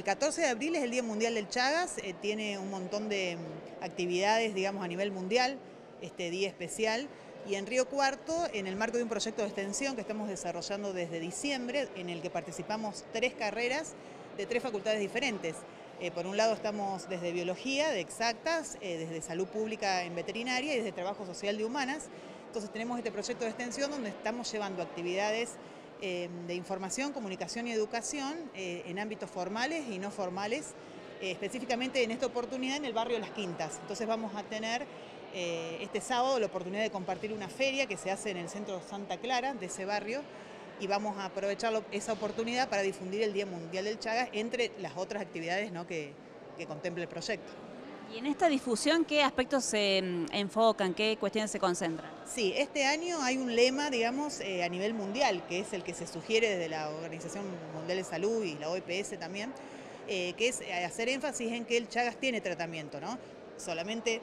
El 14 de abril es el Día Mundial del Chagas, tiene un montón de actividades, digamos, a nivel mundial, este día especial. Y en Río Cuarto, en el marco de un proyecto de extensión que estamos desarrollando desde diciembre, en el que participamos 3 carreras de 3 facultades diferentes. Por un lado estamos desde biología, de exactas, desde salud pública en veterinaria y desde trabajo social de humanas. Entonces tenemos este proyecto de extensión donde estamos llevando actividades de información, comunicación y educación en ámbitos formales y no formales, específicamente en esta oportunidad en el barrio Las Quintas. Entonces vamos a tener este sábado la oportunidad de compartir una feria que se hace en el centro Santa Clara de ese barrio y vamos a aprovechar esa oportunidad para difundir el Día Mundial del Chagas entre las otras actividades, ¿no?, que contempla el proyecto. Y en esta difusión, ¿qué aspectos se enfocan, qué cuestiones se concentran? Sí, este año hay un lema, digamos, a nivel mundial, que es el que se sugiere desde la Organización Mundial de Salud y la OPS también, que es hacer énfasis en que el Chagas tiene tratamiento, ¿no? Solamente,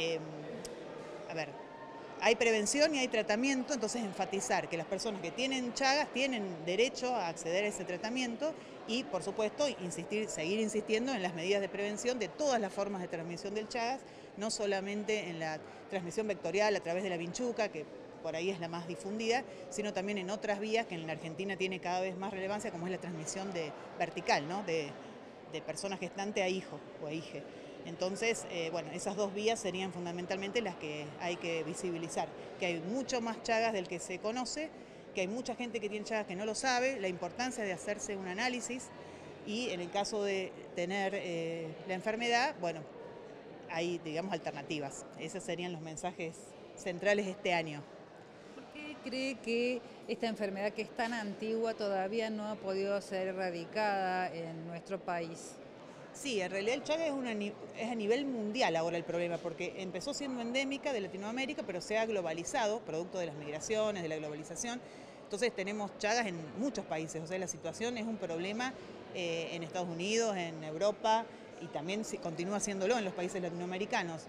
hay prevención y hay tratamiento, entonces enfatizar que las personas que tienen Chagas tienen derecho a acceder a ese tratamiento y, por supuesto, seguir insistiendo en las medidas de prevención de todas las formas de transmisión del Chagas, no solamente en la transmisión vectorial a través de la vinchuca, que por ahí es la más difundida, sino también en otras vías que en la Argentina tiene cada vez más relevancia, como es la transmisión vertical, ¿no?, de personas gestantes a hijo o a hije. Entonces, bueno, esas 2 vías serían fundamentalmente las que hay que visibilizar, que hay mucho más Chagas del que se conoce, que hay mucha gente que tiene Chagas que no lo sabe, la importancia de hacerse un análisis y en el caso de tener la enfermedad, bueno, hay, digamos, alternativas. Esos serían los mensajes centrales este año. ¿Por qué cree que esta enfermedad, que es tan antigua, todavía no ha podido ser erradicada en nuestro país? Sí, en realidad el Chagas es a nivel mundial ahora el problema, porque empezó siendo endémica de Latinoamérica, pero se ha globalizado, producto de las migraciones, de la globalización. Entonces tenemos Chagas en muchos países, o sea, la situación es un problema en Estados Unidos, en Europa, y también continúa siéndolo en los países latinoamericanos.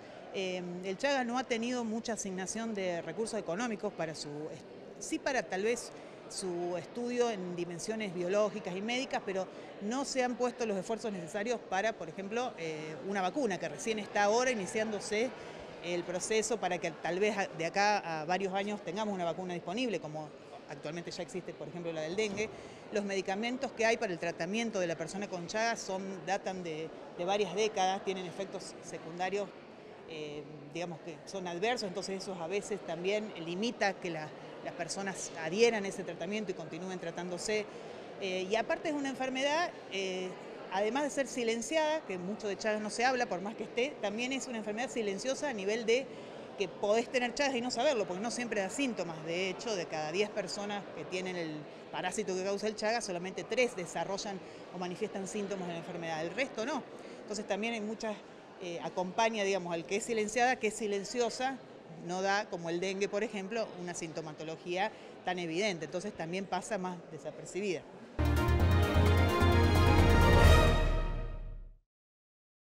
El Chagas no ha tenido mucha asignación de recursos económicos para sí para tal vez su estudio en dimensiones biológicas y médicas, pero no se han puesto los esfuerzos necesarios para, por ejemplo, una vacuna que recién está ahora iniciándose el proceso para que tal vez de acá a varios años tengamos una vacuna disponible, como actualmente ya existe, por ejemplo, la del dengue. Los medicamentos que hay para el tratamiento de la persona con Chagas datan de varias décadas, tienen efectos secundarios, digamos, que son adversos, entonces eso a veces también limita que las personas adhieran a ese tratamiento y continúen tratándose. Y aparte es una enfermedad, además de ser silenciada, que mucho de Chagas no se habla, por más que esté, también es una enfermedad silenciosa a nivel de que podés tener Chagas y no saberlo, porque no siempre da síntomas. De hecho, de cada 10 personas que tienen el parásito que causa el Chagas, solamente 3 desarrollan o manifiestan síntomas de la enfermedad, el resto no. Entonces también hay muchas, acompaña, digamos, al que es silenciada, que es silenciosa, no da, como el dengue, por ejemplo, una sintomatología tan evidente, entonces también pasa más desapercibida.